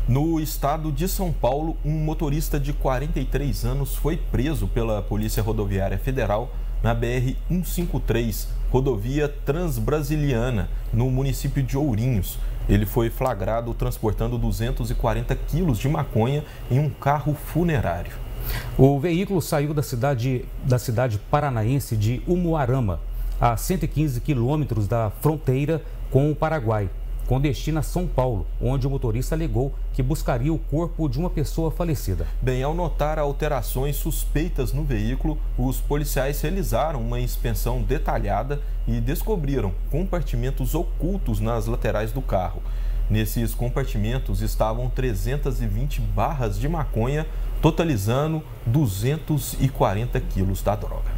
No estado de São Paulo, um motorista de 43 anos foi preso pela Polícia Rodoviária Federal na BR-153, rodovia Transbrasiliana, no município de Ourinhos. Ele foi flagrado transportando 240 quilos de maconha em um carro funerário. O veículo saiu da cidade paranaense de Umuarama, a 115 quilômetros da fronteira com o Paraguai, com destino a São Paulo, onde o motorista alegou que buscaria o corpo de uma pessoa falecida. Bem, ao notar alterações suspeitas no veículo, os policiais realizaram uma inspeção detalhada e descobriram compartimentos ocultos nas laterais do carro. Nesses compartimentos estavam 320 barras de maconha, totalizando 240 quilos da droga.